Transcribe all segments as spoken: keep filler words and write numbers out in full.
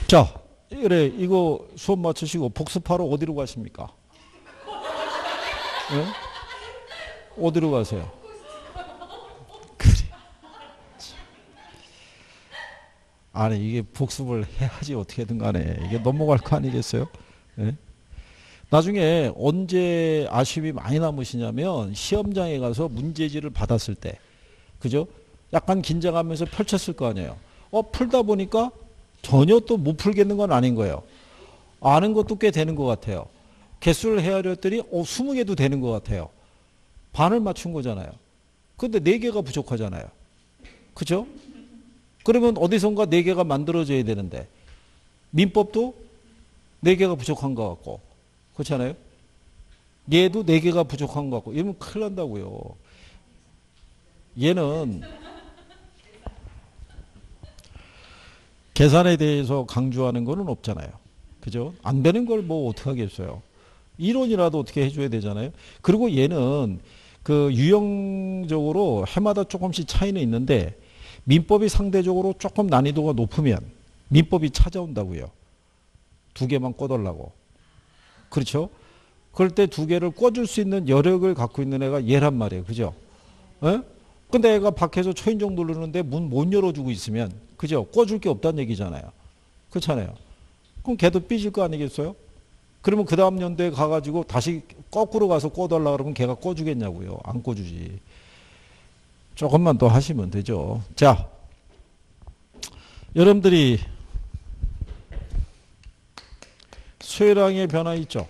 자, 그래, 이거 수업 마치시고 복습하러 어디로 가십니까? 네? 어디로 가세요? 그래. 아니, 이게 복습을 해야지 어떻게든 간에. 이게 넘어갈 거 아니겠어요? 네? 나중에 언제 아쉬움이 많이 남으시냐면 시험장에 가서 문제지를 받았을 때, 그죠? 약간 긴장하면서 펼쳤을 거 아니에요. 어, 풀다 보니까 전혀 또 못 풀겠는 건 아닌 거예요. 아는 것도 꽤 되는 것 같아요. 개수를 헤아렸더니 어, 스무 개도 되는 것 같아요. 반을 맞춘 거잖아요. 근데 네 개가 부족하잖아요. 그죠? 그러면 어디선가 네 개가 만들어져야 되는데 민법도 네 개가 부족한 것 같고 그렇잖아요. 얘도 네 개가 부족한 것 같고 이러면 큰일 난다고요. 얘는 계산에 대해서 강조하는 거는 없잖아요. 그죠? 안 되는 걸 뭐 어떻게 하겠어요. 이론이라도 어떻게 해줘야 되잖아요. 그리고 얘는 그 유형적으로 해마다 조금씩 차이는 있는데 민법이 상대적으로 조금 난이도가 높으면 민법이 찾아온다고요. 두 개만 꿔달라고. 그렇죠? 그럴 때 두 개를 꿔줄 수 있는 여력을 갖고 있는 애가 얘란 말이에요. 그죠? 에? 근데 애가 밖에서 초인종 누르는데 문 못 열어주고 있으면 그죠? 꿔줄 게 없다는 얘기잖아요. 그렇잖아요. 그럼 걔도 삐질 거 아니겠어요? 그러면 그 다음 연도에 가가지고 다시 거꾸로 가서 꿔달라 그러면 걔가 꿔주겠냐고요. 안 꿔주지. 조금만 더 하시면 되죠. 자, 여러분들이 수혜랑의 변화 있죠?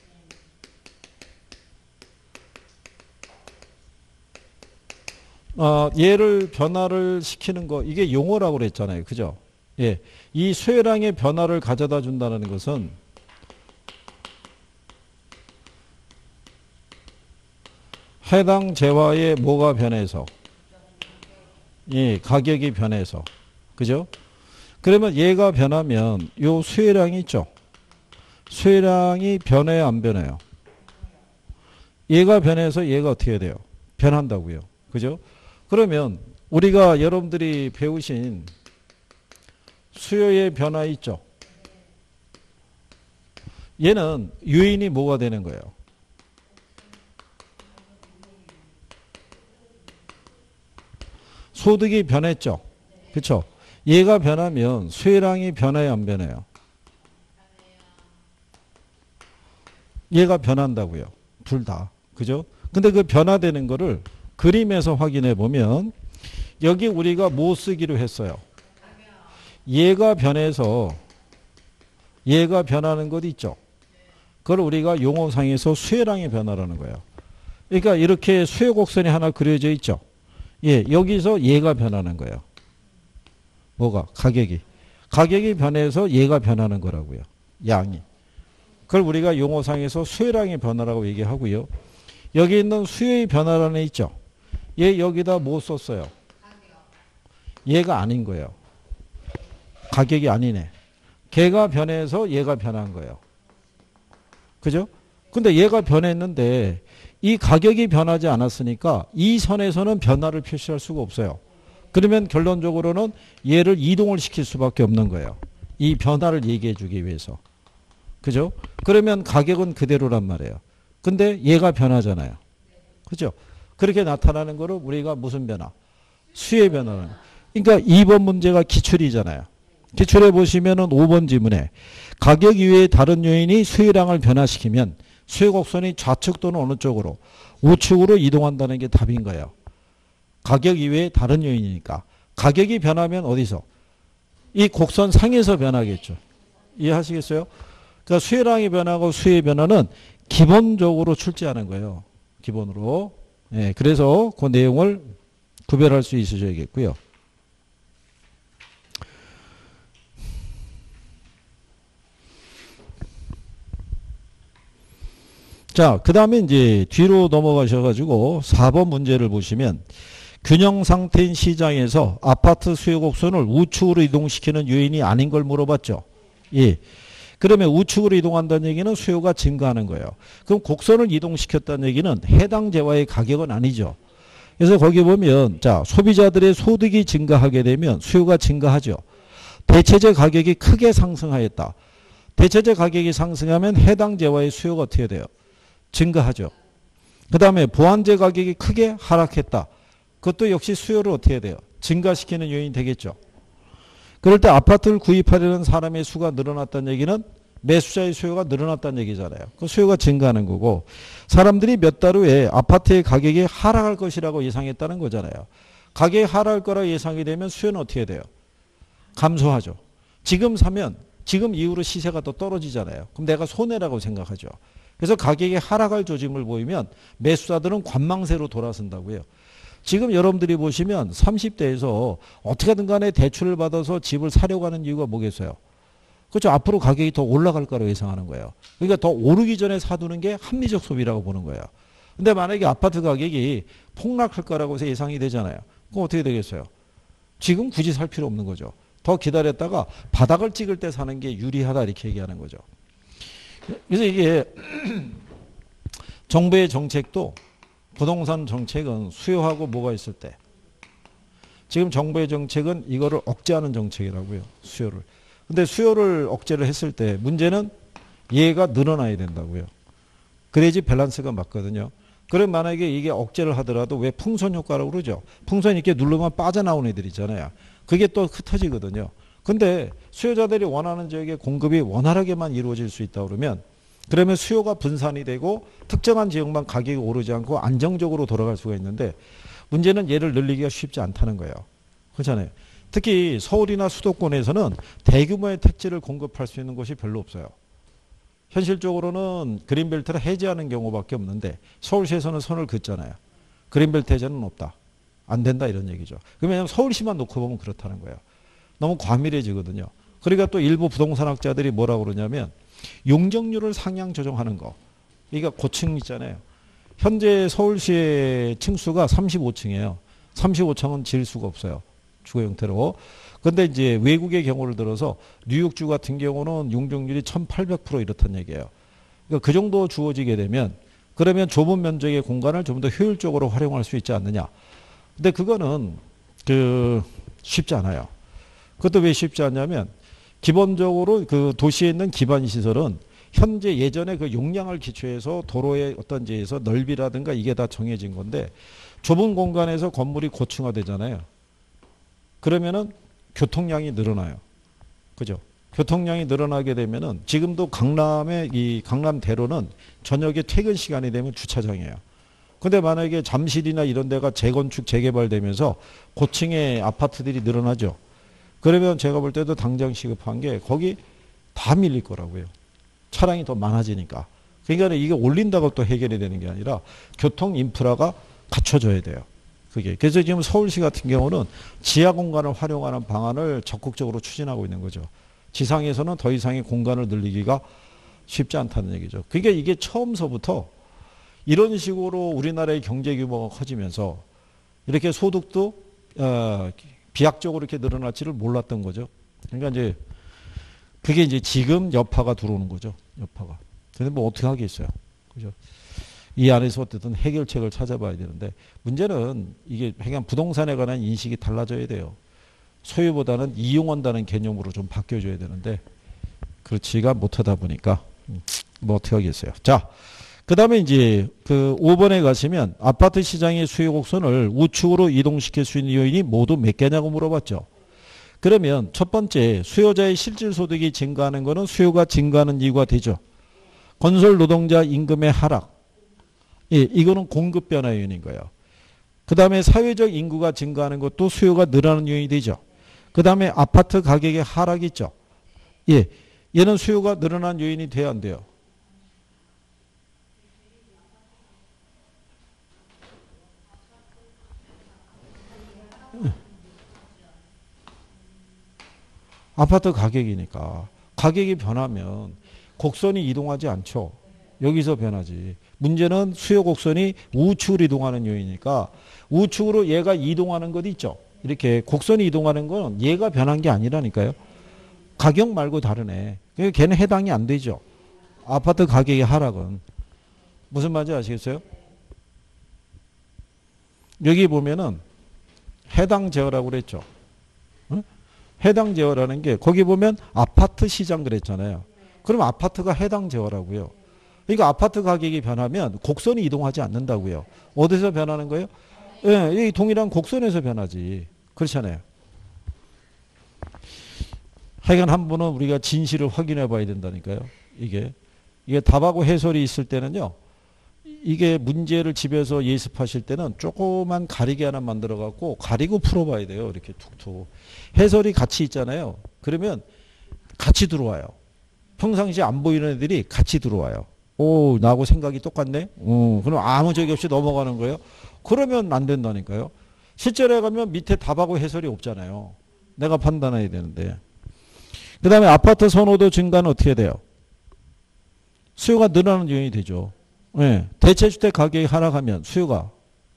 어, 얘를 변화를 시키는 거 이게 용어라고 그랬잖아요. 그죠? 예, 이 수혜랑의 변화를 가져다 준다는 것은 해당 재화의 뭐가 변해서 예, 가격이 변해서 그죠? 그러면 얘가 변하면 요 수혜량이 있죠? 수혜량이 변해요 안 변해요? 얘가 변해서 얘가 어떻게 돼요? 변한다고요. 그죠? 그러면 우리가 여러분들이 배우신 수요의 변화 있죠? 얘는 요인이 뭐가 되는 거예요? 소득이 변했죠? 그렇죠? 얘가 변하면 수혜량이 변해요 안 변해요? 얘가 변한다고요. 둘 다. 그죠? 근데 그 변화되는 거를 그림에서 확인해 보면 여기 우리가 뭐 쓰기로 했어요? 얘가 변해서 얘가 변하는 것 있죠? 그걸 우리가 용어상에서 수혜량의 변화라는 거예요. 그러니까 이렇게 수혜 곡선이 하나 그려져 있죠? 예, 여기서 얘가 변하는 거예요. 뭐가? 가격이. 가격이 변해서 얘가 변하는 거라고요. 양이. 그걸 우리가 용어상에서 수혜량의 변화라고 얘기하고요. 여기 있는 수혜의 변화라는 애 있죠? 얘 여기다 뭐 썼어요? 얘가 아닌 거예요. 가격이 아니네. 걔가 변해서 얘가 변한 거예요. 그죠? 근데 얘가 변했는데 이 가격이 변하지 않았으니까 이 선에서는 변화를 표시할 수가 없어요. 그러면 결론적으로는 얘를 이동을 시킬 수밖에 없는 거예요. 이 변화를 얘기해 주기 위해서. 그죠? 그러면 가격은 그대로란 말이에요. 근데 얘가 변하잖아요. 그죠? 그렇게 나타나는 거를 우리가 무슨 변화? 수의 변화는. 그러니까 이 번 문제가 기출이잖아요. 기출해 보시면은 오 번 지문에 가격 이외의 다른 요인이 수혜량을 변화시키면 수혜 곡선이 좌측 또는 어느 쪽으로 우측으로 이동한다는 게 답인 거예요. 가격 이외의 다른 요인이니까. 가격이 변하면 어디서? 이 곡선 상에서 변하겠죠. 이해하시겠어요? 그러니까 수혜량이 변하고 수혜의 변화는 기본적으로 출제하는 거예요. 기본으로. 예, 그래서 그 내용을 구별할 수 있으셔야겠고요. 자, 그 다음에 이제 뒤로 넘어가셔가지고 사 번 문제를 보시면 균형 상태인 시장에서 아파트 수요 곡선을 우측으로 이동시키는 요인이 아닌 걸 물어봤죠. 예. 그러면 우측으로 이동한다는 얘기는 수요가 증가하는 거예요. 그럼 곡선을 이동시켰다는 얘기는 해당 재화의 가격은 아니죠. 그래서 거기 보면 자, 소비자들의 소득이 증가하게 되면 수요가 증가하죠. 대체재 가격이 크게 상승하였다. 대체재 가격이 상승하면 해당 재화의 수요가 어떻게 돼요? 증가하죠. 그 다음에 보완재 가격이 크게 하락했다. 그것도 역시 수요를 어떻게 해야 돼요? 증가시키는 요인이 되겠죠. 그럴 때 아파트를 구입하려는 사람의 수가 늘어났다는 얘기는 매수자의 수요가 늘어났다는 얘기잖아요. 그 수요가 증가하는 거고, 사람들이 몇 달 후에 아파트의 가격이 하락할 것이라고 예상했다는 거잖아요. 가격이 하락할 거라고 예상이 되면 수요는 어떻게 돼요? 감소하죠. 지금 사면 지금 이후로 시세가 더 떨어지잖아요. 그럼 내가 손해라고 생각하죠. 그래서 가격이 하락할 조짐을 보이면 매수자들은 관망세로 돌아선다고요. 지금 여러분들이 보시면 삼십 대에서 어떻게든 간에 대출을 받아서 집을 사려고 하는 이유가 뭐겠어요? 그렇죠. 앞으로 가격이 더 올라갈 거라고 예상하는 거예요. 그러니까 더 오르기 전에 사두는 게 합리적 소비라고 보는 거예요. 근데 만약에 아파트 가격이 폭락할 거라고 해서 예상이 되잖아요. 그럼 어떻게 되겠어요? 지금 굳이 살 필요 없는 거죠. 더 기다렸다가 바닥을 찍을 때 사는 게 유리하다 이렇게 얘기하는 거죠. 그래서 이게 정부의 정책도 부동산 정책은 수요하고 뭐가 있을 때 지금 정부의 정책은 이거를 억제하는 정책이라고요. 수요를. 근데 수요를 억제를 했을 때 문제는 얘가 늘어나야 된다고요. 그래야지 밸런스가 맞거든요. 그럼 만약에 이게 억제를 하더라도 왜 풍선 효과라고 그러죠. 풍선 이렇게 누르면 빠져나오는 애들 있잖아요. 그게 또 흩어지거든요. 근데 수요자들이 원하는 지역의 공급이 원활하게만 이루어질 수 있다 그러면 그러면 수요가 분산이 되고 특정한 지역만 가격이 오르지 않고 안정적으로 돌아갈 수가 있는데 문제는 얘를 늘리기가 쉽지 않다는 거예요. 그렇잖아요. 특히 서울이나 수도권에서는 대규모의 택지를 공급할 수 있는 곳이 별로 없어요. 현실적으로는 그린벨트를 해제하는 경우밖에 없는데 서울시에서는 선을 긋잖아요. 그린벨트 해제는 없다. 안 된다 이런 얘기죠. 그러면 서울시만 놓고 보면 그렇다는 거예요. 너무 과밀해지거든요. 그러니까 또 일부 부동산학자들이 뭐라고 그러냐면 용적률을 상향 조정하는 거. 이게 고층 있잖아요. 현재 서울시의 층수가 삼십오 층이에요. 삼십오 층은 질 수가 없어요. 주거 형태로. 근데 이제 외국의 경우를 들어서 뉴욕주 같은 경우는 용적률이 천팔백 퍼센트 이렇다는 얘기예요. 그러니까 그 정도 주어지게 되면 그러면 좁은 면적의 공간을 좀 더 효율적으로 활용할 수 있지 않느냐. 근데 그거는 그 쉽지 않아요. 그것도 왜 쉽지 않냐면 기본적으로 그 도시에 있는 기반 시설은 현재 예전에 그 용량을 기초해서 도로의 어떤 지에서 넓이라든가 이게 다 정해진 건데 좁은 공간에서 건물이 고층화되잖아요. 그러면은 교통량이 늘어나요. 그죠? 교통량이 늘어나게 되면은 지금도 강남의 이 강남대로는 저녁에 퇴근 시간이 되면 주차장이에요. 근데 만약에 잠실이나 이런 데가 재건축 재개발되면서 고층의 아파트들이 늘어나죠. 그러면 제가 볼 때도 당장 시급한 게 거기 다 밀릴 거라고요. 차량이 더 많아지니까. 그러니까 이게 올린다고 또 해결이 되는 게 아니라 교통 인프라가 갖춰져야 돼요. 그게. 그래서 지금 서울시 같은 경우는 지하 공간을 활용하는 방안을 적극적으로 추진하고 있는 거죠. 지상에서는 더 이상의 공간을 늘리기가 쉽지 않다는 얘기죠. 그러니까 이게 처음서부터 이런 식으로 우리나라의 경제 규모가 커지면서 이렇게 소득도 어, 비약적으로 이렇게 늘어날지를 몰랐던 거죠. 그러니까 이제 그게 이제 지금 여파가 들어오는 거죠. 여파가. 근데 뭐 어떻게 하겠어요. 그죠? 이 안에서 어쨌든 해결책을 찾아봐야 되는데 문제는 이게 그냥 부동산에 관한 인식이 달라져야 돼요. 소유보다는 이용한다는 개념으로 좀 바뀌어줘야 되는데 그렇지가 못하다 보니까 뭐 어떻게 하겠어요. 자, 그 다음에 이제 그 오 번에 가시면 아파트 시장의 수요 곡선을 우측으로 이동시킬 수 있는 요인이 모두 몇 개냐고 물어봤죠. 그러면 첫 번째 수요자의 실질 소득이 증가하는 것은 수요가 증가하는 이유가 되죠. 건설 노동자 임금의 하락. 예, 이거는 공급 변화 요인인 거예요. 그 다음에 사회적 인구가 증가하는 것도 수요가 늘어나는 요인이 되죠. 그 다음에 아파트 가격의 하락이 있죠. 예, 얘는 수요가 늘어난 요인이 돼야 안 돼요. 아파트 가격이니까. 가격이 변하면 곡선이 이동하지 않죠. 여기서 변하지. 문제는 수요 곡선이 우측으로 이동하는 요인이니까 우측으로 얘가 이동하는 것 있죠. 이렇게 곡선이 이동하는 건 얘가 변한 게 아니라니까요. 가격 말고 다르네. 그러니까 걔는 해당이 안 되죠. 아파트 가격의 하락은. 무슨 말인지 아시겠어요? 여기 보면은 해당 제어라고 그랬죠. 응? 해당 제어라는 게 거기 보면 아파트 시장 그랬잖아요. 그럼 아파트가 해당 제어라고요. 그러니까 아파트 가격이 변하면 곡선이 이동하지 않는다고요. 어디서 변하는 거예요? 예, 이 동일한 곡선에서 변하지. 그렇잖아요. 하여간 한 번은 우리가 진실을 확인해 봐야 된다니까요. 이게. 이게 답하고 해설이 있을 때는요. 이게 문제를 집에서 예습하실 때는 조그만 가리개 하나 만들어 갖고 가리고 풀어봐야 돼요. 이렇게 툭툭. 해설이 같이 있잖아요. 그러면 같이 들어와요. 평상시에 안 보이는 애들이 같이 들어와요. 오, 나하고 생각이 똑같네? 어, 그럼 아무 적이 없이 넘어가는 거예요. 그러면 안 된다니까요. 실전에 가면 밑에 답하고 해설이 없잖아요. 내가 판단해야 되는데. 그 다음에 아파트 선호도 증가는 어떻게 돼요? 수요가 늘어나는 요인이 되죠. 네. 대체주택 가격이 하락하면 수요가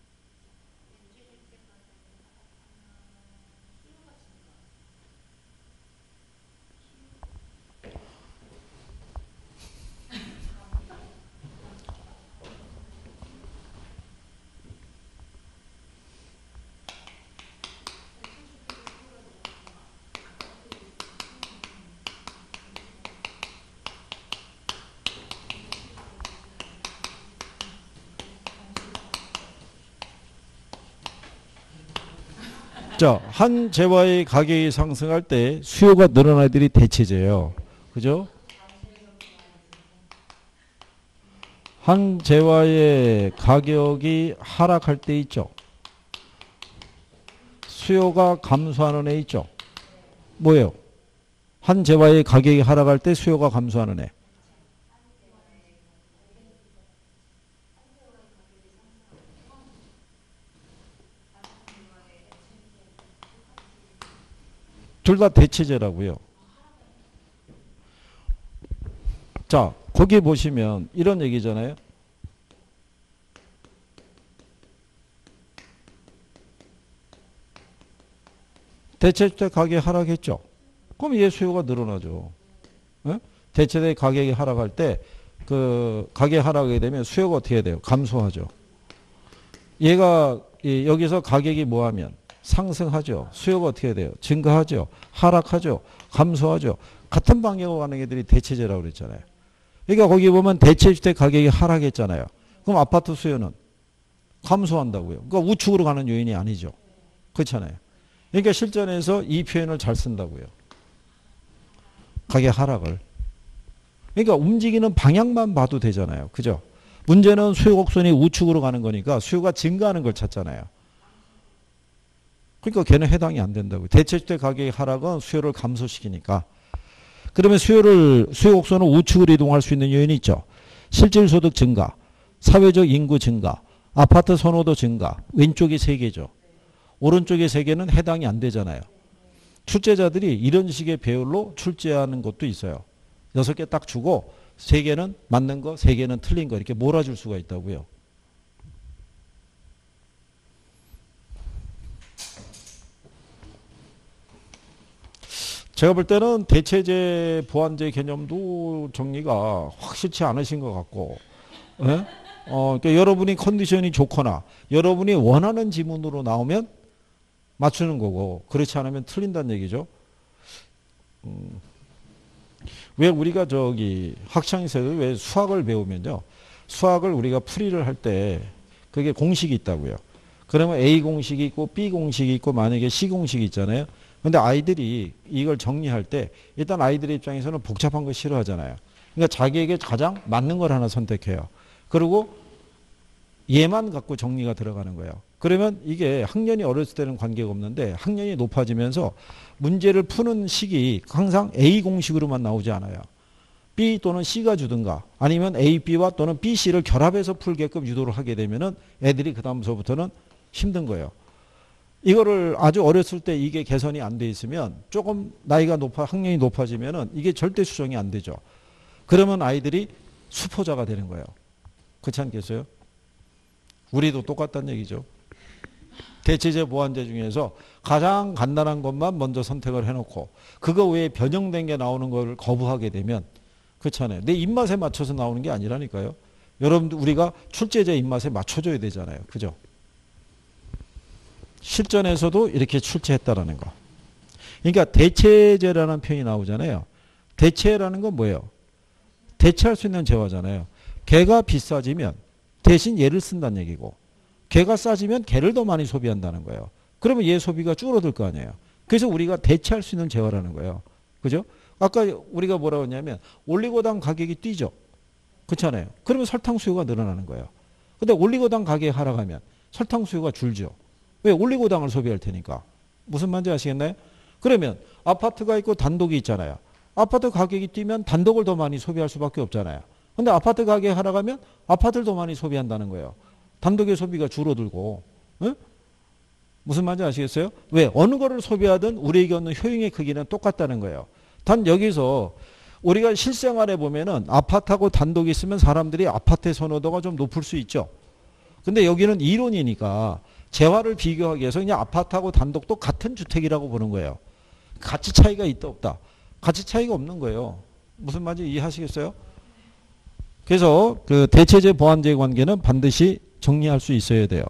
자, 한 재화의 가격이 상승할 때 수요가 늘어난 애들이 대체제예요. 그죠? 한 재화의 가격이 하락할 때 있죠. 수요가 감소하는 애 있죠. 뭐예요? 한 재화의 가격이 하락할 때 수요가 감소하는 애. 둘 다 대체제라고요. 자, 거기 보시면 이런 얘기잖아요. 대체주택 가격이 하락했죠. 그럼 얘 수요가 늘어나죠. 네? 대체주택 가격이 하락할 때 그 가격 하락하게 되면 수요가 어떻게 돼요? 감소하죠. 얘가 여기서 가격이 뭐하면 상승하죠. 수요가 어떻게 돼요? 증가하죠. 하락하죠. 감소하죠. 같은 방향으로 가는 애들이 대체제라고 그랬잖아요. 그러니까 거기 보면 대체주택 가격이 하락했잖아요. 그럼 아파트 수요는 감소한다고요. 그러니까 우측으로 가는 요인이 아니죠. 그렇잖아요. 그러니까 실전에서 이 표현을 잘 쓴다고요. 가격 하락을. 그러니까 움직이는 방향만 봐도 되잖아요. 그죠? 문제는 수요 곡선이 우측으로 가는 거니까 수요가 증가하는 걸 찾잖아요. 그러니까 걔는 해당이 안 된다고요. 대체주택 가격의 하락은 수요를 감소시키니까. 그러면 수요를, 수요 곡선은 우측으로 이동할 수 있는 요인이 있죠. 실질소득 증가, 사회적 인구 증가, 아파트 선호도 증가. 왼쪽이 세 개죠. 오른쪽의 세 개는 해당이 안 되잖아요. 출제자들이 이런 식의 배열로 출제하는 것도 있어요. 여섯 개 딱 주고 세 개는 맞는 거, 세 개는 틀린 거 이렇게 몰아줄 수가 있다고요. 제가 볼 때는 대체제, 보완제 개념도 정리가 확실치 않으신 것 같고, 예? 어, 그러니까 여러분이 컨디션이 좋거나 여러분이 원하는 지문으로 나오면 맞추는 거고, 그렇지 않으면 틀린다는 얘기죠. 음, 왜 우리가 저기 학창시절에 왜 수학을 배우면요, 수학을 우리가 풀이를 할 때 그게 공식이 있다고요. 그러면 A 공식이 있고 B 공식이 있고 만약에 C 공식이 있잖아요. 근데 아이들이 이걸 정리할 때 일단 아이들의 입장에서는 복잡한 거 싫어하잖아요. 그러니까 자기에게 가장 맞는 걸 하나 선택해요. 그리고 얘만 갖고 정리가 들어가는 거예요. 그러면 이게 학년이 어렸을 때는 관계가 없는데 학년이 높아지면서 문제를 푸는 식이 항상 A 공식으로만 나오지 않아요. B 또는 C가 주든가 아니면 A, B와 또는 B, C를 결합해서 풀게끔 유도를 하게 되면은 애들이 그 다음서부터는 힘든 거예요. 이거를 아주 어렸을 때 이게 개선이 안 돼 있으면 조금 나이가 높아 학년이 높아지면은 이게 절대 수정이 안 되죠. 그러면 아이들이 수포자가 되는 거예요. 그렇지 않겠어요? 우리도 똑같다는 얘기죠. 대체제 보완제 중에서 가장 간단한 것만 먼저 선택을 해놓고 그거 외에 변형된 게 나오는 걸 거부하게 되면 그렇잖아요. 내 입맛에 맞춰서 나오는 게 아니라니까요. 여러분들 우리가 출제자 입맛에 맞춰줘야 되잖아요. 그죠? 실전에서도 이렇게 출제했다라는 거. 그러니까 대체재라는 표현이 나오잖아요. 대체라는 건 뭐예요? 대체할 수 있는 재화잖아요. 걔가 비싸지면 대신 얘를 쓴다는 얘기고, 걔가 싸지면 걔를 더 많이 소비한다는 거예요. 그러면 얘 소비가 줄어들 거 아니에요. 그래서 우리가 대체할 수 있는 재화라는 거예요. 그죠? 아까 우리가 뭐라고 했냐면 올리고당 가격이 뛰죠. 그렇잖아요. 그러면 설탕 수요가 늘어나는 거예요. 근데 올리고당 가격이 하락하면 설탕 수요가 줄죠. 왜? 올리고당을 소비할 테니까. 무슨 말인지 아시겠나요? 그러면 아파트가 있고 단독이 있잖아요. 아파트 가격이 뛰면 단독을 더 많이 소비할 수밖에 없잖아요. 근데 아파트 가격이 하락하면 아파트를 더 많이 소비한다는 거예요. 단독의 소비가 줄어들고. 응? 무슨 말인지 아시겠어요? 왜? 어느 거를 소비하든 우리에게 얻는 효용의 크기는 똑같다는 거예요. 단 여기서 우리가 실생활에 보면은 아파트하고 단독이 있으면 사람들이 아파트의 선호도가 좀 높을 수 있죠. 근데 여기는 이론이니까 재화를 비교하기 위해서 그냥 아파트하고 단독도 같은 주택이라고 보는 거예요. 가치 차이가 있다 없다. 가치 차이가 없는 거예요. 무슨 말인지 이해하시겠어요? 그래서 그 대체재 보완재 관계는 반드시 정리할 수 있어야 돼요.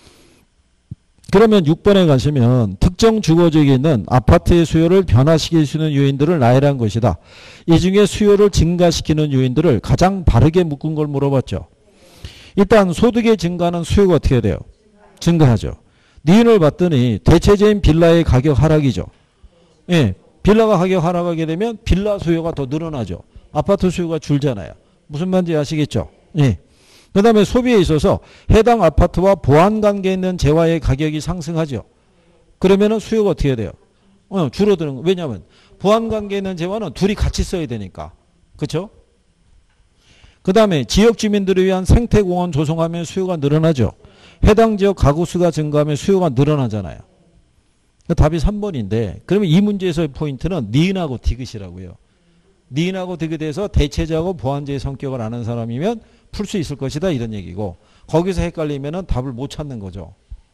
그러면 육 번에 가시면 특정 주거지역에 있는 아파트의 수요를 변화시킬 수 있는 요인들을 나열한 것이다. 이 중에 수요를 증가시키는 요인들을 가장 바르게 묶은 걸 물어봤죠. 일단 소득의 증가는 수요가 어떻게 돼요? 증가하죠. 니은을 봤더니 대체재인 빌라의 가격 하락이죠. 예, 빌라가 가격 하락하게 되면 빌라 수요가 더 늘어나죠. 아파트 수요가 줄잖아요. 무슨 말인지 아시겠죠? 예. 그 다음에 소비에 있어서 해당 아파트와 보완관계에 있는 재화의 가격이 상승하죠. 그러면 수요가 어떻게 돼요? 어, 줄어드는 거. 왜냐하면 보완관계에 있는 재화는 둘이 같이 써야 되니까. 그렇죠? 그 다음에 지역 주민들을 위한 생태공원 조성하면 수요가 늘어나죠. 해당 지역 가구 수가 증가하면 수요가 늘어나잖아요. 답이 삼 번인데 그러면 이 문제에서의 포인트는 니은하고 디귿이라고요. 니은하고 디귿에서 대체재하고 보완재의 성격을 아는 사람이면 풀 수 있을 것이다 이런 얘기고, 거기서 헷갈리면 답을 못 찾는 거죠.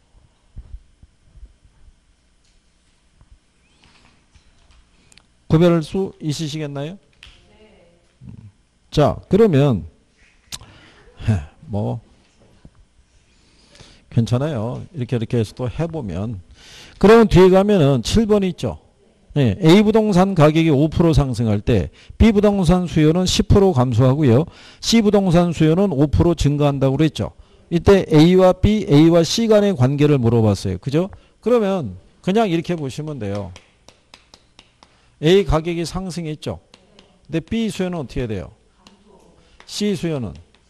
구별할 수 있으시겠나요? 자, 그러면 뭐 괜찮아요. 이렇게 이렇게 해서 또 해보면. 그러면 뒤에 가면은 칠 번이 있죠. 네, A 부동산 가격이 오 퍼센트 상승할 때 B 부동산 수요는 십 퍼센트 감소하고요. C 부동산 수요는 오 퍼센트 증가한다고 그랬죠. 이때 A와 B, A와 C 간의 관계를 물어봤어요. 그죠? 그러면 그냥 이렇게 보시면 돼요. A 가격이 상승했죠. 근데 B 수요는 어떻게 돼요? C 수요는?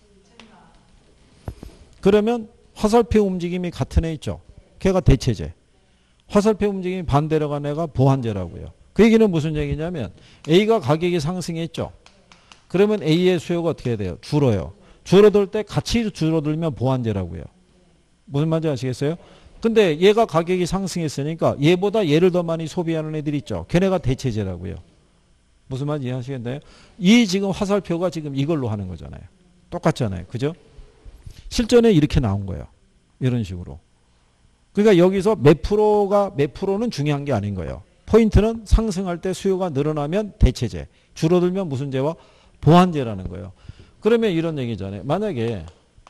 그러면 화살표 움직임이 같은 애 있죠. 걔가 대체재. 화살표 움직임이 반대로 간 애가 보완재라고요. 그 얘기는 무슨 얘기냐면 A가 가격이 상승했죠. 그러면 A의 수요가 어떻게 돼요? 줄어요. 줄어들 때 같이 줄어들면 보완재라고요. 무슨 말인지 아시겠어요? 근데 얘가 가격이 상승했으니까 얘보다 얘를 더 많이 소비하는 애들이 있죠. 걔네가 대체재라고요. 무슨 말인지 이해하시겠나요? 이 지금 화살표가 지금 이걸로 하는 거잖아요. 똑같잖아요. 그죠? 실전에 이렇게 나온 거예요. 이런 식으로. 그러니까 여기서 몇 프로가 몇 프로는 중요한 게 아닌 거예요. 포인트는 상승할 때 수요가 늘어나면 대체재, 줄어들면 무슨 재와? 보완재라는 거예요. 그러면 이런 얘기잖아요. 만약에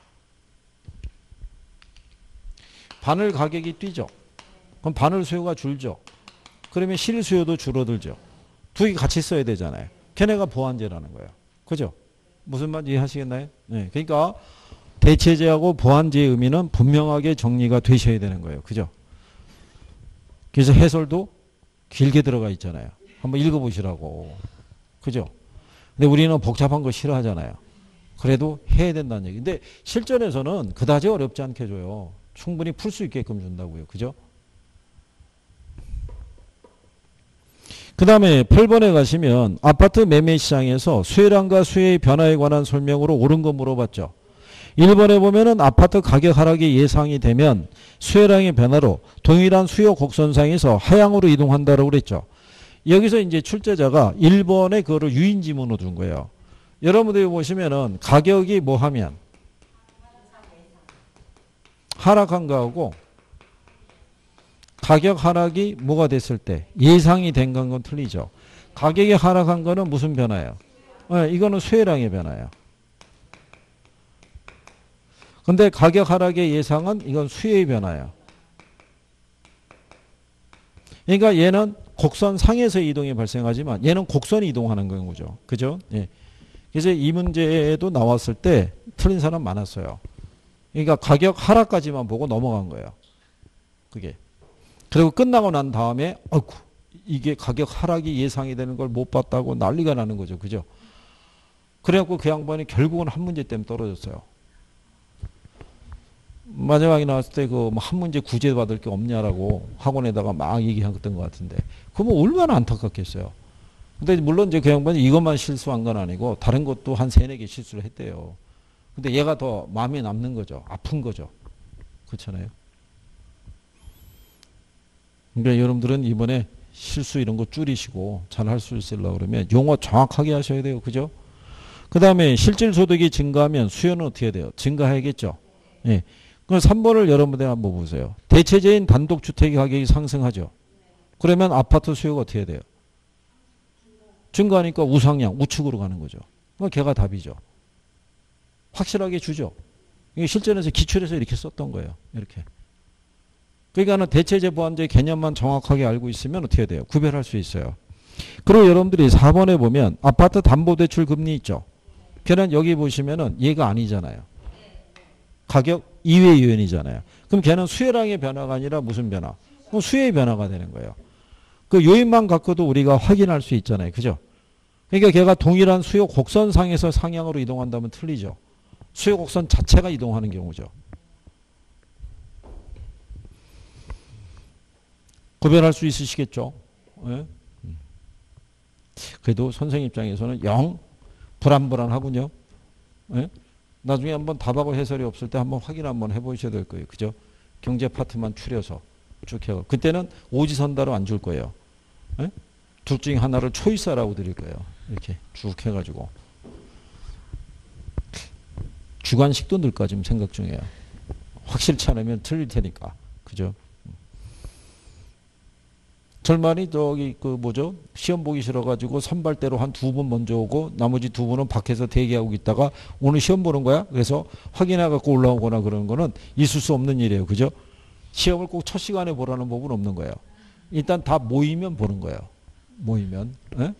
바늘 가격이 뛰죠. 그럼 바늘 수요가 줄죠. 그러면 실 수요도 줄어들죠. 두 개 같이 써야 되잖아요. 걔네가 보완재라는 거예요. 그죠? 무슨 말인지 이해하시겠나요? 네. 그러니까 대체재하고 보완재의 의미는 분명하게 정리가 되셔야 되는 거예요. 그죠? 그래서 해설도 길게 들어가 있잖아요. 한번 읽어보시라고. 그죠? 근데 우리는 복잡한 거 싫어하잖아요. 그래도 해야 된다는 얘기. 근데 실전에서는 그다지 어렵지 않게 줘요. 충분히 풀 수 있게끔 준다고요. 그죠? 그 다음에 팔 번에 가시면 아파트 매매 시장에서 수요량과 수요의 변화에 관한 설명으로 옳은 거 물어봤죠. 일 번에 보면은 아파트 가격 하락이 예상이 되면 수요량의 변화로 동일한 수요 곡선상에서 하향으로 이동한다고 그랬죠. 여기서 이제 출제자가 일 번에 그거를 유인지문으로 둔 거예요. 여러분들이 보시면은 가격이 뭐 하면 하락한 거하고 가격 하락이 뭐가 됐을 때 예상이 된 건 틀리죠. 가격이 하락한 거는 무슨 변화예요? 네, 이거는 수요량의 변화예요. 근데 가격 하락의 예상은 이건 수요의 변화예요. 그러니까 얘는 곡선 상에서 이동이 발생하지만 얘는 곡선이 이동하는 경우죠. 그죠? 예. 그래서 이 문제도 나왔을 때 틀린 사람 많았어요. 그러니까 가격 하락까지만 보고 넘어간 거예요. 그게. 그리고 끝나고 난 다음에 아이고 이게 가격 하락이 예상이 되는 걸 못 봤다고 난리가 나는 거죠. 그죠? 그래갖고 그 양반이 결국은 한 문제 때문에 떨어졌어요. 마지막에 나왔을 때 그 뭐 한 문제 구제 받을 게 없냐라고 학원에다가 막 얘기했던 것 같은데 그러면 얼마나 안타깝겠어요. 근데 물론 이제 그 양반이 이것만 실수한 건 아니고 다른 것도 한 세네 개 실수를 했대요. 근데 얘가 더 마음에 남는 거죠. 아픈 거죠. 그렇잖아요. 그러니까 여러분들은 이번에 실수 이런 거 줄이시고 잘 할 수 있으려고 그러면 용어 정확하게 하셔야 돼요. 그죠? 그 다음에 실질 소득이 증가하면 수요는 어떻게 돼요? 증가해야겠죠. 예. 그럼 삼 번을 여러분들 한번 보세요. 대체제인 단독주택 가격이 상승하죠. 그러면 아파트 수요가 어떻게 돼요? 증가하니까 우상향, 우측으로 가는 거죠. 그럼 걔가 답이죠. 확실하게 주죠. 이게 실전에서 기출해서 이렇게 썼던 거예요. 이렇게. 그러니까 대체제 보완제 개념만 정확하게 알고 있으면 어떻게 돼요? 구별할 수 있어요. 그리고 여러분들이 사 번에 보면 아파트 담보대출 금리 있죠. 걔는 여기 보시면은 얘가 아니잖아요. 가격 이외 요인이잖아요. 그럼 걔는 수요량의 변화가 아니라 무슨 변화? 그럼 수요의 변화가 되는 거예요. 그 요인만 갖고도 우리가 확인할 수 있잖아요. 그죠? 그러니까 걔가 동일한 수요 곡선상에서 상향으로 이동한다면 틀리죠. 수요 곡선 자체가 이동하는 경우죠. 구별할 수 있으시겠죠? 네? 그래도 선생님 입장에서는 영 불안불안하군요. 네? 나중에 한번 답하고 해설이 없을 때 한번 확인 한번 해보셔야 될 거예요. 그죠? 경제 파트만 추려서 쭉 해요. 그때는 오지선다로 안 줄 거예요. 네? 둘 중에 하나를 초이스하라고 드릴 거예요. 이렇게 쭉 해가지고. 주관식도 넣을까 지금 생각 중이에요. 확실치 않으면 틀릴 테니까. 그죠? 절반이 저기 그 뭐죠? 시험 보기 싫어가지고 선발대로 한 두 분 먼저 오고 나머지 두 분은 밖에서 대기하고 있다가 오늘 시험 보는 거야? 그래서 확인해갖고 올라오거나 그러는 거는 있을 수 없는 일이에요. 그죠? 시험을 꼭 첫 시간에 보라는 법은 없는 거예요. 일단 다 모이면 보는 거예요. 모이면. 에?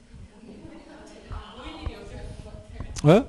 에?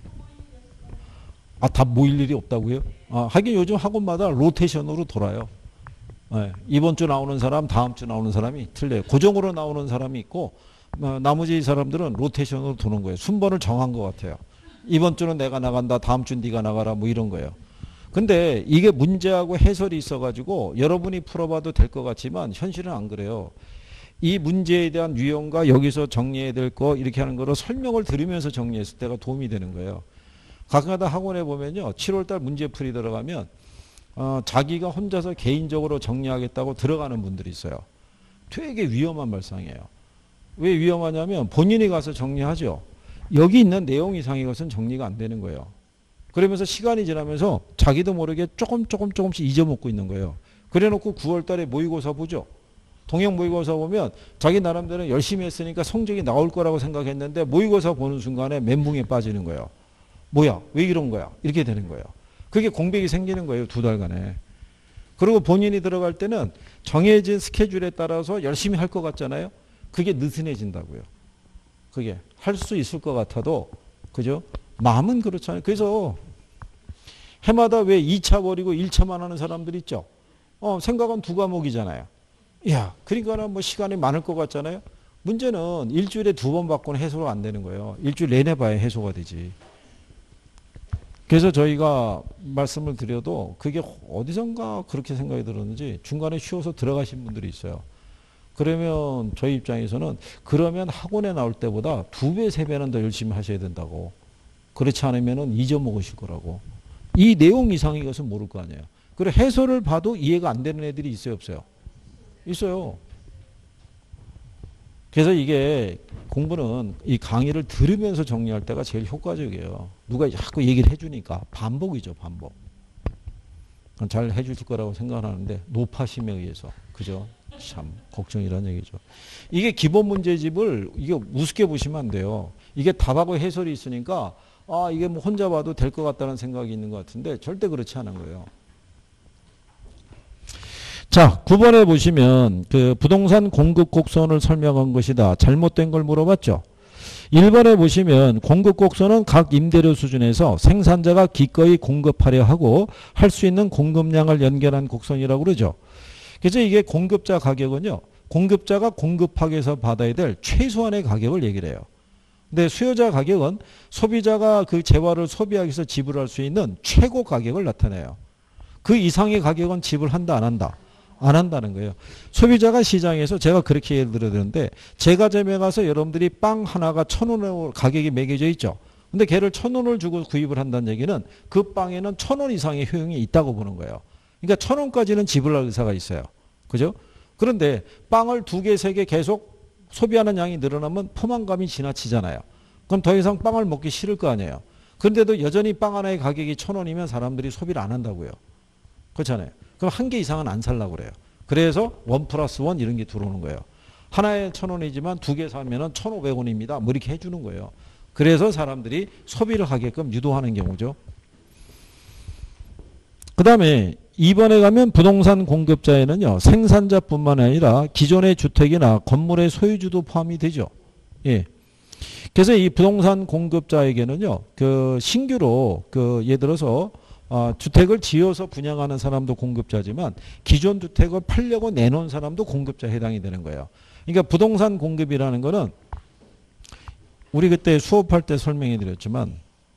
아, 다 모일 일이 없다고요? 아, 하긴 요즘 학원마다 로테이션으로 돌아요. 네, 이번 주 나오는 사람, 다음 주 나오는 사람이 틀려요. 고정으로 나오는 사람이 있고 어, 나머지 사람들은 로테이션으로 도는 거예요. 순번을 정한 것 같아요. 이번 주는 내가 나간다, 다음 주는 네가 나가라 뭐 이런 거예요. 근데 이게 문제하고 해설이 있어가지고 여러분이 풀어봐도 될 것 같지만 현실은 안 그래요. 이 문제에 대한 유형과 여기서 정리해야 될 거 이렇게 하는 거로 설명을 들으면서 정리했을 때가 도움이 되는 거예요. 가끔가다 학원에 보면요. 칠월달 문제풀이 들어가면 어, 자기가 혼자서 개인적으로 정리하겠다고 들어가는 분들이 있어요. 되게 위험한 발상이에요. 왜 위험하냐면 본인이 가서 정리하죠. 여기 있는 내용 이상의 것은 정리가 안 되는 거예요. 그러면서 시간이 지나면서 자기도 모르게 조금 조금 조금씩 잊어먹고 있는 거예요. 그래놓고 구월 달에 모의고사 보죠. 동형 모의고사 보면 자기 나름대로 열심히 했으니까 성적이 나올 거라고 생각했는데 모의고사 보는 순간에 멘붕에 빠지는 거예요. 뭐야? 왜 이런 거야? 이렇게 되는 거예요. 그게 공백이 생기는 거예요. 두 달간에. 그리고 본인이 들어갈 때는 정해진 스케줄에 따라서 열심히 할 것 같잖아요. 그게 느슨해진다고요. 그게 할 수 있을 것 같아도 그죠? 마음은 그렇잖아요. 그래서 해마다 왜 이 차 버리고 일 차만 하는 사람들 있죠. 어, 생각은 두 과목이잖아요. 야, 그러니까 뭐 시간이 많을 것 같잖아요. 문제는 일주일에 두 번 받고는 해소가 안 되는 거예요. 일주일 내내 봐야 해소가 되지. 그래서 저희가 말씀을 드려도 그게 어디선가 그렇게 생각이 들었는지 중간에 쉬어서 들어가신 분들이 있어요. 그러면 저희 입장에서는 그러면 학원에 나올 때보다 두 배, 세 배는 더 열심히 하셔야 된다고. 그렇지 않으면 잊어먹으실 거라고. 이 내용 이상의 것은 모를 거 아니에요. 그리고 해설을 봐도 이해가 안 되는 애들이 있어요, 없어요? 있어요. 그래서 이게 공부는 이 강의를 들으면서 정리할 때가 제일 효과적이에요. 누가 자꾸 얘기를 해주니까 반복이죠, 반복. 잘 해주실 거라고 생각하는데 노파심에 의해서. 그죠? 참 걱정이라는 얘기죠. 이게 기본 문제집을 이게 우습게 보시면 안 돼요. 이게 답하고 해설이 있으니까 아 이게 뭐 혼자 봐도 될 것 같다는 생각이 있는 것 같은데 절대 그렇지 않은 거예요. 자, 구 번에 보시면 그 부동산 공급 곡선을 설명한 것이다. 잘못된 걸 물어봤죠. 일 번에 보시면 공급 곡선은 각 임대료 수준에서 생산자가 기꺼이 공급하려 하고 할 수 있는 공급량을 연결한 곡선이라고 그러죠. 그래서 이게 공급자 가격은요. 공급자가 공급하기 위해서 받아야 될 최소한의 가격을 얘기를 해요. 근데 수요자 가격은 소비자가 그 재화를 소비하기 위해서 지불할 수 있는 최고 가격을 나타내요. 그 이상의 가격은 지불한다 안 한다? 안 한다는 거예요. 소비자가 시장에서 제가 그렇게 예를 들어야 되는데 제과점에 가서 여러분들이 빵 하나가 천 원으로 가격이 매겨져 있죠. 근데 걔를 천 원을 주고 구입을 한다는 얘기는 그 빵에는 천 원 이상의 효용이 있다고 보는 거예요. 그러니까 천 원까지는 지불할 의사가 있어요. 그죠? 그런데 빵을 두 개, 세 개 계속 소비하는 양이 늘어나면 포만감이 지나치잖아요. 그럼 더 이상 빵을 먹기 싫을 거 아니에요. 그런데도 여전히 빵 하나의 가격이 천 원이면 사람들이 소비를 안 한다고요. 그렇잖아요. 그럼 한 개 이상은 안 살라고 그래요. 그래서 원 플러스 원 이런 게 들어오는 거예요. 하나에 천 원이지만 두 개 사면은 천오백 원입니다. 뭐 이렇게 해주는 거예요. 그래서 사람들이 소비를 하게끔 유도하는 경우죠. 그 다음에 이 번에 가면 부동산 공급자에는요. 생산자뿐만 아니라 기존의 주택이나 건물의 소유주도 포함이 되죠. 예. 그래서 이 부동산 공급자에게는요. 그 신규로 그 예를 들어서 어, 주택을 지어서 분양하는 사람도 공급자지만 기존 주택을 팔려고 내놓은 사람도 공급자에 해당이 되는 거예요. 그러니까 부동산 공급이라는 거는 우리 그때 수업할 때 설명해 드렸지만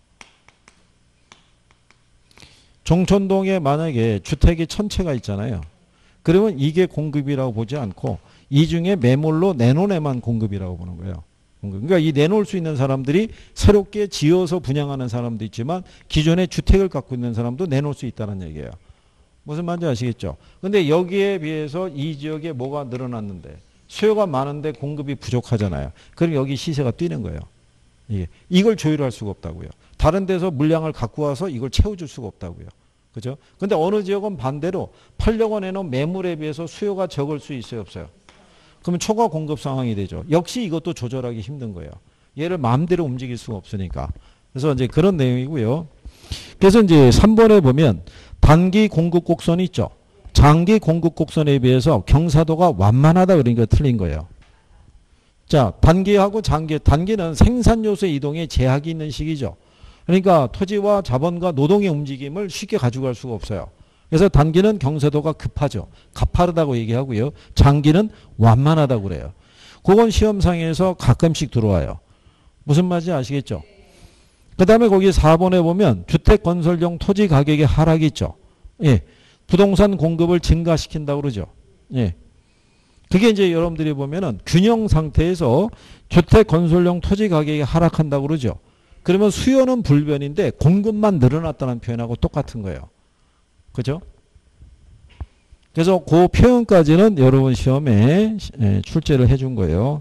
종촌동에 만약에 주택이 천 채가 있잖아요. 그러면 이게 공급이라고 보지 않고 이 중에 매물로 내놓은 애만 공급이라고 보는 거예요. 그러니까 이 내놓을 수 있는 사람들이 새롭게 지어서 분양하는 사람도 있지만 기존에 주택을 갖고 있는 사람도 내놓을 수 있다는 얘기예요. 무슨 말인지 아시겠죠? 근데 여기에 비해서 이 지역에 뭐가 늘어났는데 수요가 많은데 공급이 부족하잖아요. 그럼 여기 시세가 뛰는 거예요. 이게. 이걸 조율할 수가 없다고요. 다른 데서 물량을 갖고 와서 이걸 채워줄 수가 없다고요. 그죠? 근데 어느 지역은 반대로 팔려고 내놓은 매물에 비해서 수요가 적을 수 있어요, 없어요? 그러면 초과 공급 상황이 되죠. 역시 이것도 조절하기 힘든 거예요. 얘를 마음대로 움직일 수가 없으니까. 그래서 이제 그런 내용이고요. 그래서 이제 삼 번에 보면 단기 공급 곡선이 있죠. 장기 공급 곡선에 비해서 경사도가 완만하다 그러니까 틀린 거예요. 자, 단기하고 장기, 단기는 생산 요소의 이동에 제약이 있는 시기죠. 그러니까 토지와 자본과 노동의 움직임을 쉽게 가져갈 수가 없어요. 그래서 단기는 경사도가 급하죠. 가파르다고 얘기하고요. 장기는 완만하다고 그래요. 그건 시험상에서 가끔씩 들어와요. 무슨 말인지 아시겠죠? 그 다음에 거기 사 번에 보면 주택 건설용 토지 가격의 하락이 있죠. 예. 부동산 공급을 증가시킨다고 그러죠. 예. 그게 이제 여러분들이 보면은 균형 상태에서 주택 건설용 토지 가격이 하락한다고 그러죠. 그러면 수요는 불변인데 공급만 늘어났다는 표현하고 똑같은 거예요. 그죠? 그래서 그 표현까지는 여러분 시험에 출제를 해준 거예요.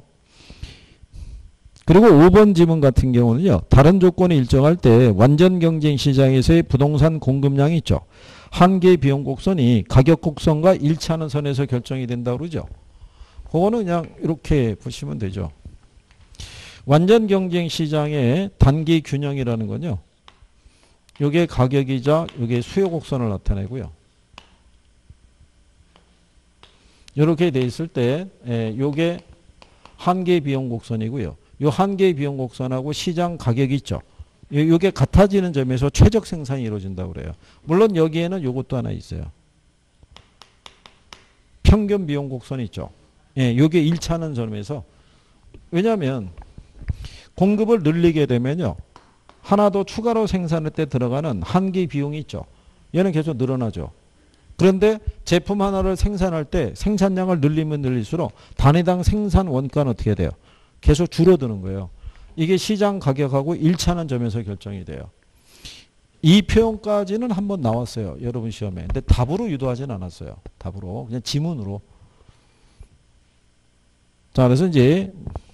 그리고 오 번 지문 같은 경우는요. 다른 조건이 일정할 때 완전 경쟁 시장에서의 부동산 공급량이 있죠. 한계 비용 곡선이 가격 곡선과 일치하는 선에서 결정이 된다고 그러죠. 그거는 그냥 이렇게 보시면 되죠. 완전 경쟁 시장의 단기 균형이라는 건요. 요게 가격이자 요게 수요 곡선을 나타내고요. 이렇게 돼 있을 때 요게 한계 비용 곡선이고요. 요 한계 비용 곡선하고 시장 가격이 있죠. 요게 같아지는 점에서 최적 생산이 이루어진다고 그래요. 물론 여기에는 요것도 하나 있어요. 평균 비용 곡선이 있죠. 예, 요게 일치하는 점에서 왜냐하면 공급을 늘리게 되면요. 하나 더 추가로 생산할 때 들어가는 한계 비용이 있죠. 얘는 계속 늘어나죠. 그런데 제품 하나를 생산할 때 생산량을 늘리면 늘릴수록 단위당 생산 원가는 어떻게 돼요? 계속 줄어드는 거예요. 이게 시장 가격하고 일치하는 점에서 결정이 돼요. 이 표현까지는 한번 나왔어요. 여러분 시험에. 근데 답으로 유도하진 않았어요. 답으로. 그냥 지문으로. 자, 그래서 이제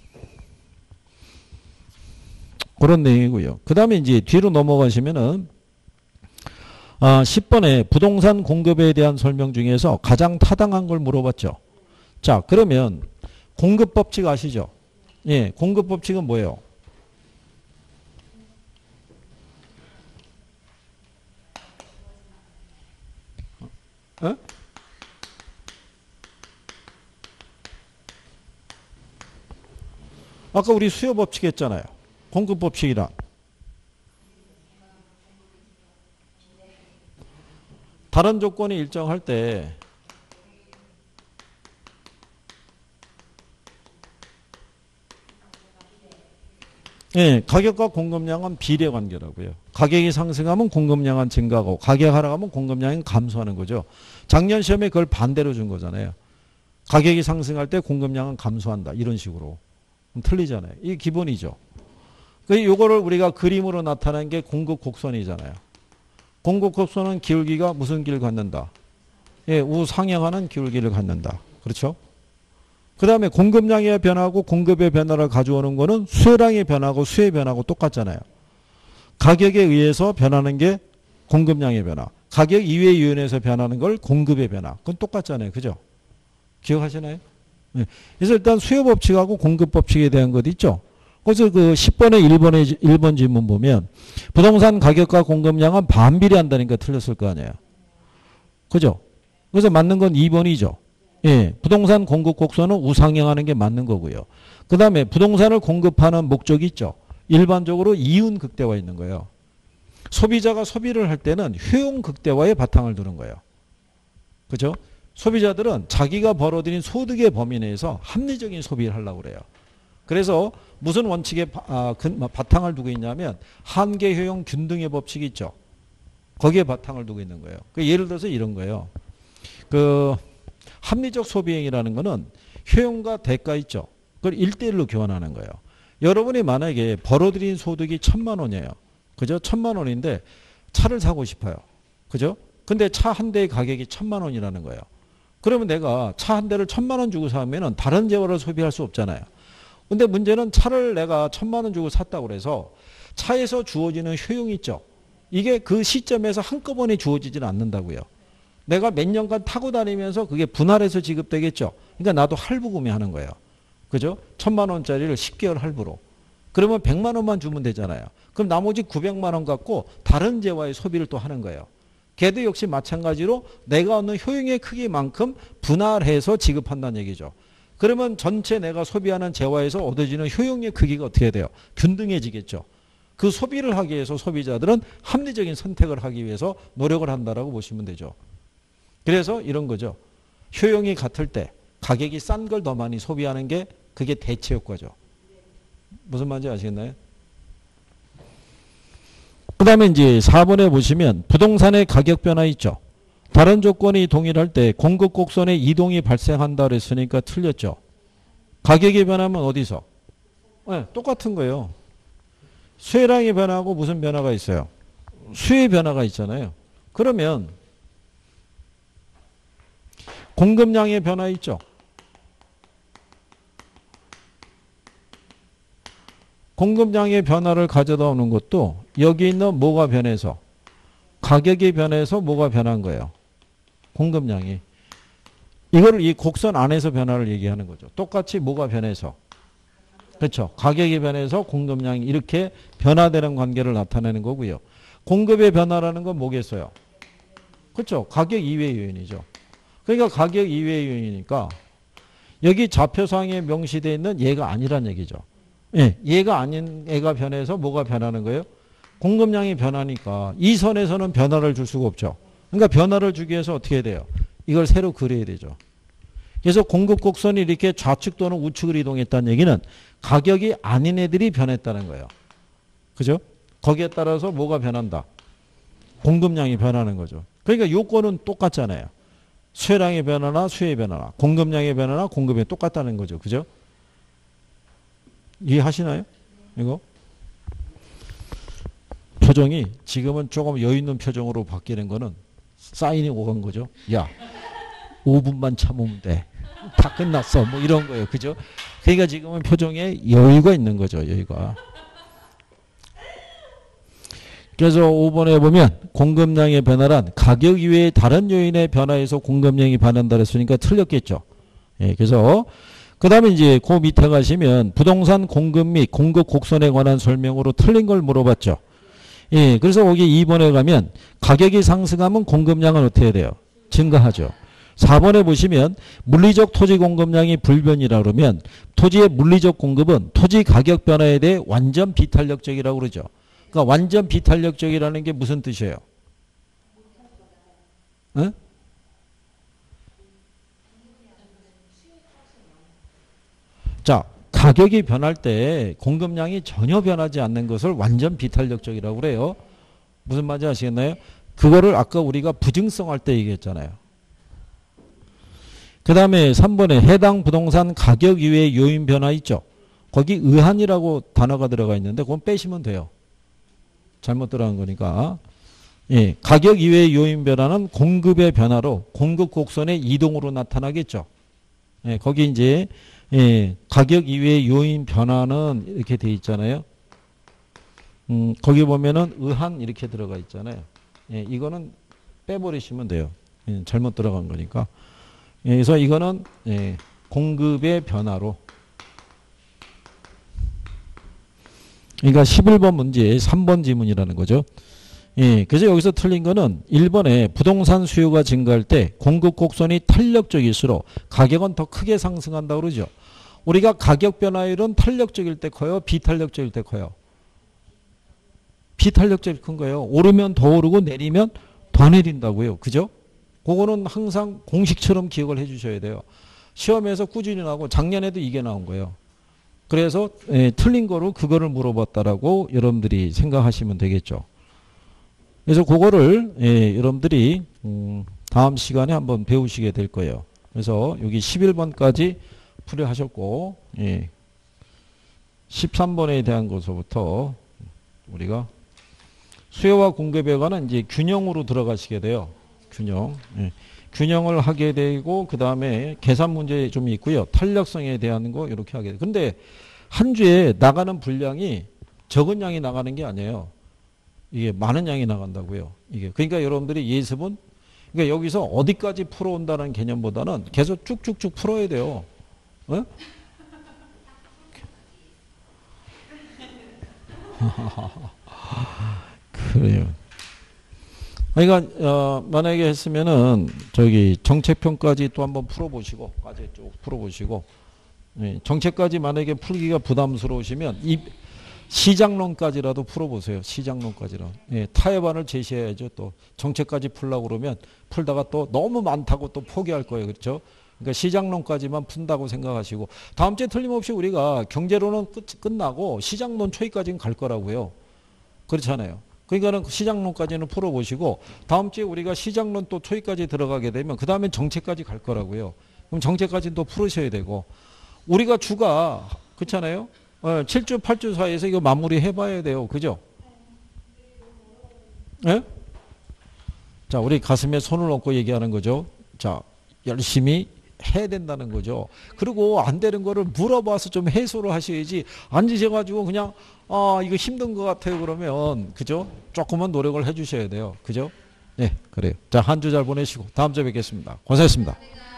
그런 내용이고요. 그 다음에 이제 뒤로 넘어가시면은 아, 십 번에 부동산 공급에 대한 설명 중에서 가장 타당한 걸 물어봤죠. 자, 그러면 공급 법칙 아시죠? 예, 공급 법칙은 뭐예요? 어? 아까 우리 수요 법칙 했잖아요. 공급 법칙이란. 다른 조건이 일정할 때 예, 가격과 공급량은 비례 관계라고요. 가격이 상승하면 공급량은 증가하고 가격이 하락하면 공급량이 감소하는 거죠. 작년 시험에 그걸 반대로 준 거잖아요. 가격이 상승할 때 공급량은 감소한다. 이런 식으로. 틀리잖아요. 이게 기본이죠. 이거를 우리가 그림으로 나타낸 게 공급 곡선이잖아요. 공급 곡선은 기울기가 무슨 길을 갖는다? 예, 우상향하는 기울기를 갖는다. 그렇죠? 그 다음에 공급량의 변화하고 공급의 변화를 가져오는 거는 수요량의 변화하고 수요의 변화하고 똑같잖아요. 가격에 의해서 변하는 게 공급량의 변화. 가격 이외의 요인에서 변하는 걸 공급의 변화. 그건 똑같잖아요. 그죠? 기억하시나요? 네. 그래서 일단 수요 법칙하고 공급 법칙에 대한 것 있죠. 그래서 그 십 번에 일 번에 일 번 질문 보면 부동산 가격과 공급량은 반비례한다니까 틀렸을 거 아니에요. 그죠? 그래서 맞는 건 이 번이죠. 예, 부동산 공급 곡선은 우상향하는 게 맞는 거고요. 그 다음에 부동산을 공급하는 목적이 있죠. 일반적으로 이윤 극대화 있는 거예요. 소비자가 소비를 할 때는 효용 극대화에 바탕을 두는 거예요. 그죠? 소비자들은 자기가 벌어들인 소득의 범위 내에서 합리적인 소비를 하려고 그래요. 그래서 무슨 원칙에 바, 아, 근, 바탕을 두고 있냐면 한계 효용 균등의 법칙이 있죠. 거기에 바탕을 두고 있는 거예요. 그 예를 들어서 이런 거예요. 그 합리적 소비행위라는 거는 효용과 대가 있죠. 그걸 일 대 일로 교환하는 거예요. 여러분이 만약에 벌어들인 소득이 천만 원이에요. 그죠? 천만 원인데 차를 사고 싶어요. 그죠? 근데 차 한 대의 가격이 천만 원이라는 거예요. 그러면 내가 차 한 대를 천만 원 주고 사면은 다른 재화를 소비할 수 없잖아요. 근데 문제는 차를 내가 천만 원 주고 샀다고 그래서 차에서 주어지는 효용이 있죠. 이게 그 시점에서 한꺼번에 주어지지는 않는다고요. 내가 몇 년간 타고 다니면서 그게 분할해서 지급되겠죠. 그러니까 나도 할부 구매하는 거예요. 그죠? 천만 원짜리를 십 개월 할부로. 그러면 백만 원만 주면 되잖아요. 그럼 나머지 구백만 원 갖고 다른 재화의 소비를 또 하는 거예요. 걔도 역시 마찬가지로 내가 얻는 효용의 크기만큼 분할해서 지급한다는 얘기죠. 그러면 전체 내가 소비하는 재화에서 얻어지는 효용의 크기가 어떻게 돼요? 균등해지겠죠. 그 소비를 하기 위해서 소비자들은 합리적인 선택을 하기 위해서 노력을 한다라고 보시면 되죠. 그래서 이런 거죠. 효용이 같을 때 가격이 싼 걸 더 많이 소비하는 게 그게 대체 효과죠. 무슨 말인지 아시겠나요? 그 다음에 이제 사 번에 보시면 부동산의 가격 변화 있죠. 다른 조건이 동일할 때 공급 곡선의 이동이 발생한다 그랬으니까 틀렸죠. 가격이 변하면 어디서? 네, 똑같은 거예요. 수요량이 변하고 무슨 변화가 있어요? 수요의 변화가 있잖아요. 그러면 공급량의 변화 있죠. 공급량의 변화를 가져다 오는 것도 여기 있는 뭐가 변해서 가격이 변해서 뭐가 변한 거예요. 공급량이. 이거를 이 곡선 안에서 변화를 얘기하는 거죠. 똑같이 뭐가 변해서. 그렇죠. 가격이 변해서 공급량이 이렇게 변화되는 관계를 나타내는 거고요. 공급의 변화라는 건 뭐겠어요? 그렇죠. 가격 이외의 요인이죠. 그러니까 가격 이외의 요인이니까 여기 좌표상에 명시되어 있는 얘가 아니란 얘기죠. 예, 얘가 아닌 애가 변해서 뭐가 변하는 거예요? 공급량이 변하니까 이 선에서는 변화를 줄 수가 없죠. 그러니까 변화를 주기 위해서 어떻게 해야 돼요? 이걸 새로 그려야 되죠. 그래서 공급 곡선이 이렇게 좌측 또는 우측을 이동했다는 얘기는 가격이 아닌 애들이 변했다는 거예요. 그죠? 거기에 따라서 뭐가 변한다? 공급량이 변하는 거죠. 그러니까 요건은 똑같잖아요. 수요량의 변화나 수요의 변화나 공급량의 변화나 공급이 똑같다는 거죠. 그죠? 이해하시나요? 이거? 표정이 지금은 조금 여유 있는 표정으로 바뀌는 거는 사인이 오간 거죠. 야, 오 분만 참으면 돼. 다 끝났어. 뭐 이런 거예요. 그죠? 그러니까 지금은 표정에 여유가 있는 거죠. 여유가. 그래서 오 번에 보면 공급량의 변화란 가격 이외의 다른 요인의 변화에서 공급량이 반한다 그랬으니까 틀렸겠죠. 예, 그래서 그 다음에 이제 그 밑에 가시면 부동산 공급 및 공급 곡선에 관한 설명으로 틀린 걸 물어봤죠. 예, 그래서 거기 이 번에 가면 가격이 상승하면 공급량은 어떻게 해야 돼요? 증가하죠. 사 번에 보시면 물리적 토지 공급량이 불변이라 그러면 토지의 물리적 공급은 토지 가격 변화에 대해 완전 비탄력적이라고 그러죠. 그러니까 완전 비탄력적이라는 게 무슨 뜻이에요? 응? 자, 가격이 변할 때 공급량이 전혀 변하지 않는 것을 완전 비탄력적이라고 그래요. 무슨 말인지 아시겠나요? 그거를 아까 우리가 부증성 할 때 얘기했잖아요. 그 다음에 삼 번에 해당 부동산 가격 이외의 요인 변화 있죠. 거기 의한이라고 단어가 들어가 있는데 그건 빼시면 돼요. 잘못 들어간 거니까. 예, 가격 이외의 요인 변화는 공급의 변화로 공급 곡선의 이동으로 나타나겠죠. 예, 거기 이제 예, 가격 이외의 요인 변화는 이렇게 돼 있잖아요. 음, 거기 보면은 의한 이렇게 들어가 있잖아요. 예, 이거는 빼버리시면 돼요. 예, 잘못 들어간 거니까. 예, 그래서 이거는 예, 공급의 변화로. 그러니까 십일 번 문제 삼 번 지문이라는 거죠. 예, 그래서 여기서 틀린 거는 일 번에 부동산 수요가 증가할 때 공급 곡선이 탄력적일수록 가격은 더 크게 상승한다고 그러죠. 우리가 가격 변화율은 탄력적일 때 커요? 비탄력적일 때 커요? 비탄력적일 큰 거예요. 오르면 더 오르고 내리면 더 내린다고요. 그죠? 그거는 항상 공식처럼 기억을 해 주셔야 돼요. 시험에서 꾸준히 나오고 작년에도 이게 나온 거예요. 그래서 예, 틀린 거로 그거를 물어봤다라고 여러분들이 생각하시면 되겠죠. 그래서 그거를 예, 여러분들이 음, 다음 시간에 한번 배우시게 될 거예요. 그래서 여기 십일 번까지 풀이하셨고 예, 십삼 번에 대한 것부터 우리가 수요와 공급에 관한 이제 균형으로 들어가시게 돼요. 균형. 예. 균형을 하게 되고 그 다음에 계산 문제 좀 있고요. 탄력성에 대한 거 이렇게 하게 돼요. 근데 한 주에 나가는 분량이 적은 양이 나가는 게 아니에요. 이게 많은 양이 나간다고요. 이게 그러니까 여러분들이 예습은 그러니까 여기서 어디까지 풀어온다는 개념보다는 계속 쭉쭉쭉 풀어야 돼요. 어? 그래요. 그러니까 어, 만약에 했으면은 저기 정책편까지 또 한번 풀어보시고 과제 쭉 풀어보시고 예, 정책까지 만약에 풀기가 부담스러우시면 이 시장론까지라도 풀어보세요. 시장론까지라도. 예, 타협안을 제시해야죠. 또 정책까지 풀려고 그러면 풀다가 또 너무 많다고 또 포기할 거예요. 그렇죠? 그러니까 시장론까지만 푼다고 생각하시고 다음 주에 틀림없이 우리가 경제론은 끝, 끝나고 시장론 초기까지는 갈 거라고요. 그렇잖아요. 그러니까는 시장론까지는 풀어보시고 다음 주에 우리가 시장론 또 초기까지 들어가게 되면 그 다음에 정책까지 갈 거라고요. 그럼 정책까지는 또 풀으셔야 되고 우리가 주가 그렇잖아요. 어, 칠 주, 팔 주 사이에서 이거 마무리 해봐야 돼요. 그죠? 예? 자, 우리 가슴에 손을 얹고 얘기하는 거죠. 자, 열심히 해야 된다는 거죠. 그리고 안 되는 거를 물어봐서 좀 해소를 하셔야지 앉으셔가지고 그냥 아 이거 힘든 것 같아요 그러면 그죠? 조금만 노력을 해 주셔야 돼요. 그죠? 네, 그래요. 자, 한 주 잘 보내시고 다음 주에 뵙겠습니다. 고생했습니다.